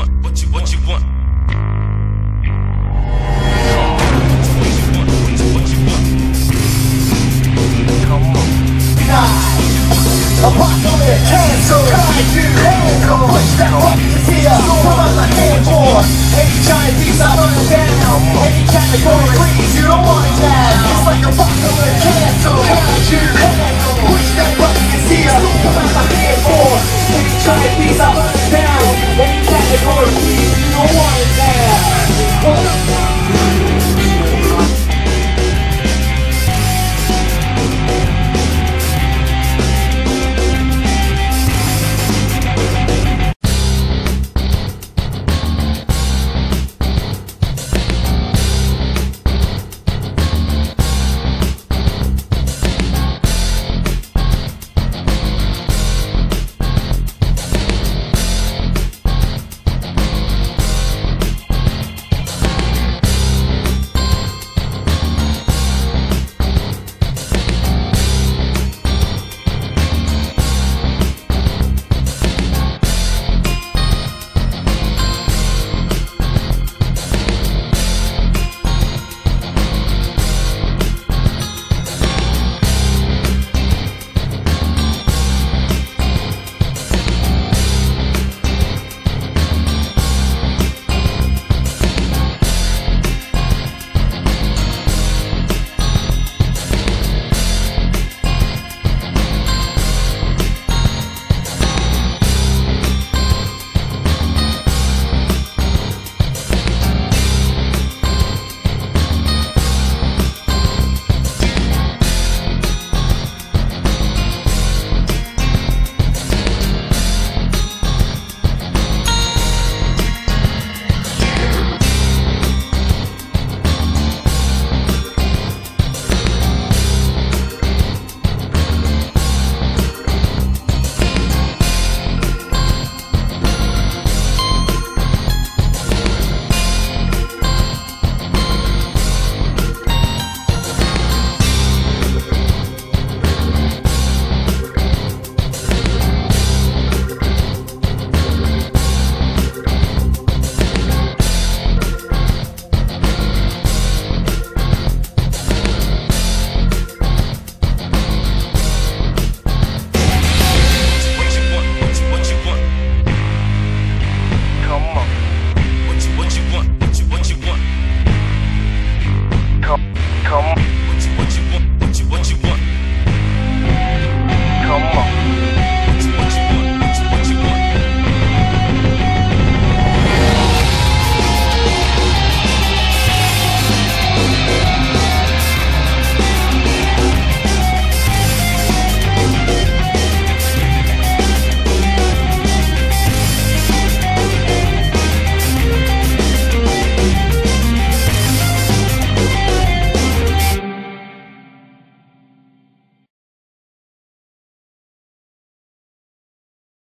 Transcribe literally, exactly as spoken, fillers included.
want? What you what you want? Apocalypse, cancel, kaiju, hell, push that fucking is here, come on the handboard. Any Chinese I burn down, any category freeze, you don't want it now. It's like apocalypse, cancel,